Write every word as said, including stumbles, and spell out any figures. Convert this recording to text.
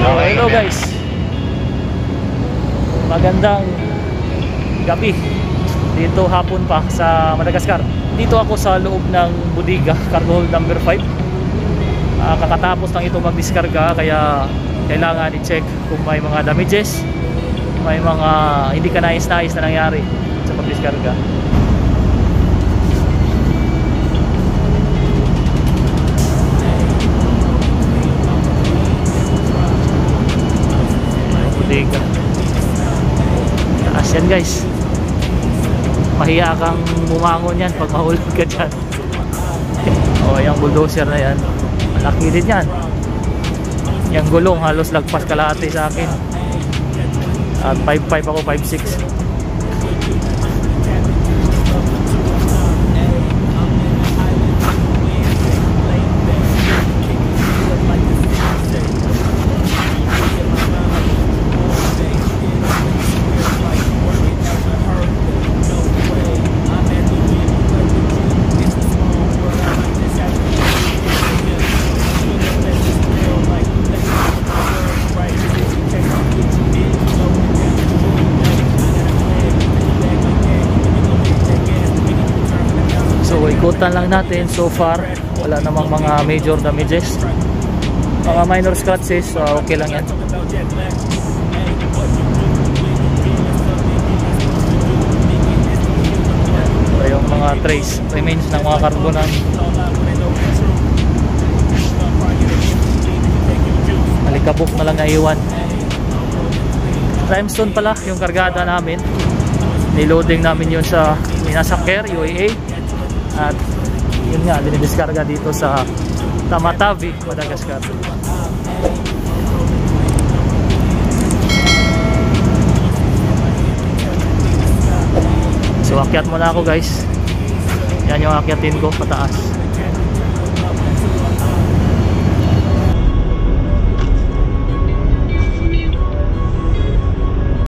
Okay, hello guys. Magandang gabi. Dito hapon pa sa Madagascar. Dito ako sa loob ng bodega, cargo hold number five. uh, Kakatapos lang ito magdiskarga, kaya kailangan i-check kung may mga damages, may mga hindi ka nais-nais na nangyari sa pagdiskarga. Bodega. Taas yan guys. Mahiya kang bumangon yan pag mahulog ka dyan. O, yung bulldozer na yan, malaki din yan. Yung gulong halos lagpas kalahati sa akin. At five five ako, five six. So ikutan lang natin. So far wala namang mga major damages, mga minor scratches, so okay lang yan. So yung mga trace remains ng mga cargo ng alikabok na lang naiwan. Limestone pala yung kargada namin, niloading namin yun sa Madagascar, U A A. At yun nga, dinidiskarga dito sa Tamatave, Madagascar. So akyat muna ako guys. Yan yung akyatin ko pataas.